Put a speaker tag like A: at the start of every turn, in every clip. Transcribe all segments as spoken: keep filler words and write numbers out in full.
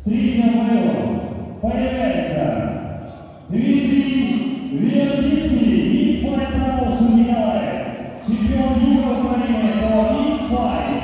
A: третьем бою появляется Дмитрий Вербицкий, Mixfight Promotion Николаев, чемпион юга Украины по Mixfight.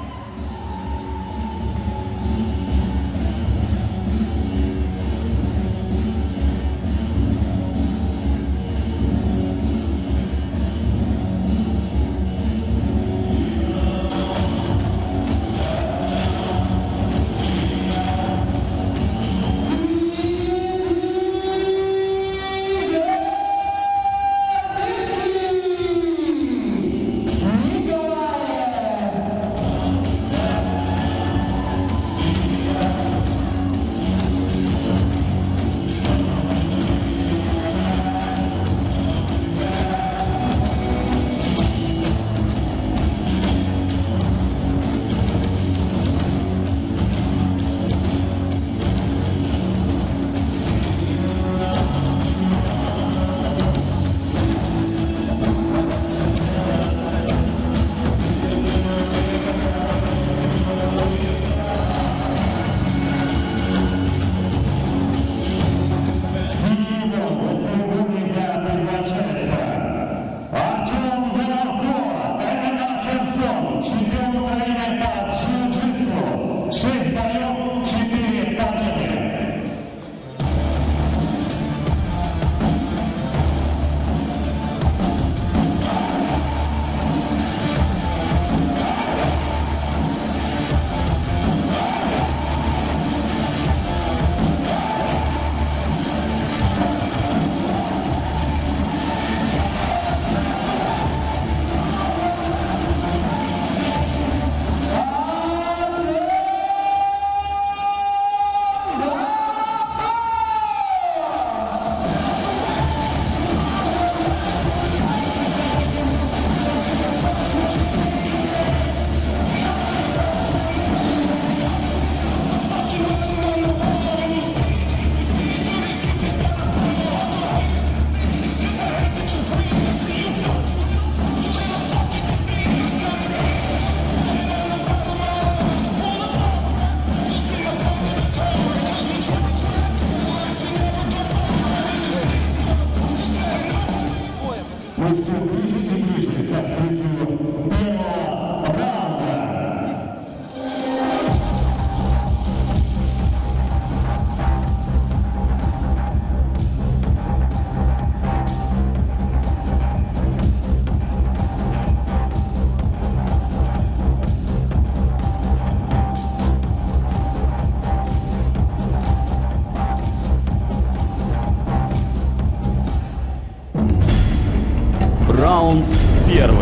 B: Раунд первый.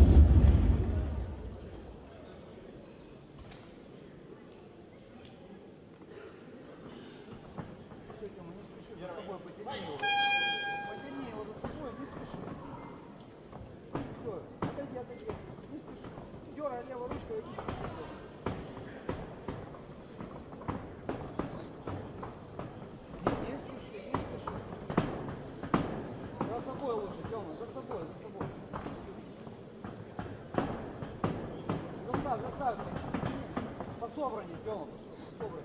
C: Заставь, по собранию, Тёма, по собранию.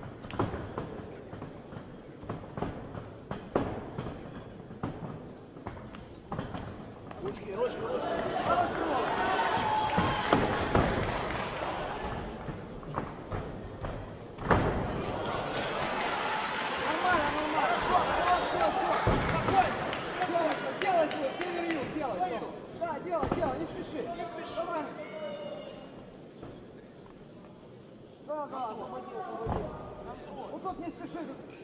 C: Ручки, ручки, ручки. Хорошо. Нормально, нормально. Хорошо, все, все, спокойно. Делай, делай, северью, делай, делай. Да, делай, делай, не спеши. Не спеши. Давай. Да, да, освободи, освободи. Вот тут не спеши.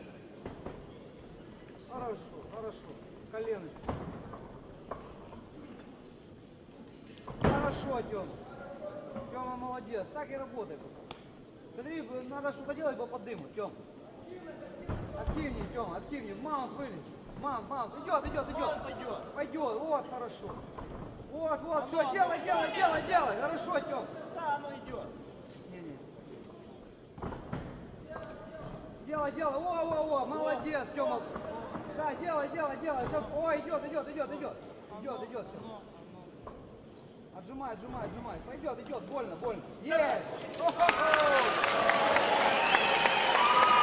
C: Хорошо, хорошо. Коленочку. Хорошо, Тёма. Тёма молодец. Так и работай. Смотри, надо что-то делать по поддыму, Тём. Активнее, Тёма, активнее. Маунт вылечь. Маунт, маунт. Идет, идет, идет. Пойдет. Пойдет. Вот, хорошо. Вот, вот, оно, все, оно, делай, оно, делай, оно, делай, оно. делай. Хорошо, Тём. Да, оно идет. Не-не. Делай, делай. О, о, о, молодец, Тёма. Да, делай, делай, делай. Сейчас... Ой, идет, идет, идет, идет. Идет, идет. Отжимай, отжимай, отжимай. Пойдет, идет. Больно, больно. Есть!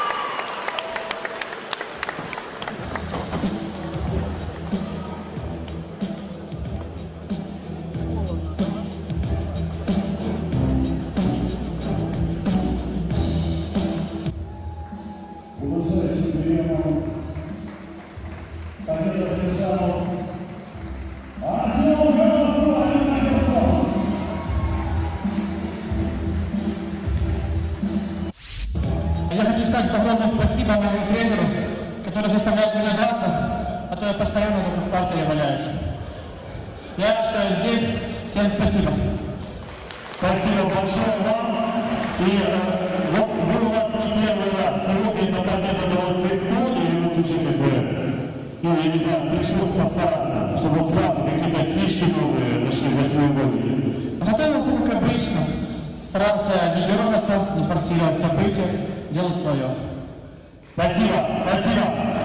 B: огромное спасибо моему тренеру, который заставляет меня драться, а то я постоянно в партере валяюсь. Я считаю, здесь всем спасибо.
A: Спасибо большое вам. И э, вот вы у нас не первый раз. Сегодня эта победа далась легко, или вот уже как бы, ну, я не знаю, пришлось постараться, чтобы вот сразу какие-то фишки новые нашли за свой бой.
B: Готовился как обычно. Старался не дергаться, не форсировать события, делать свое.
A: Спасибо, спасибо.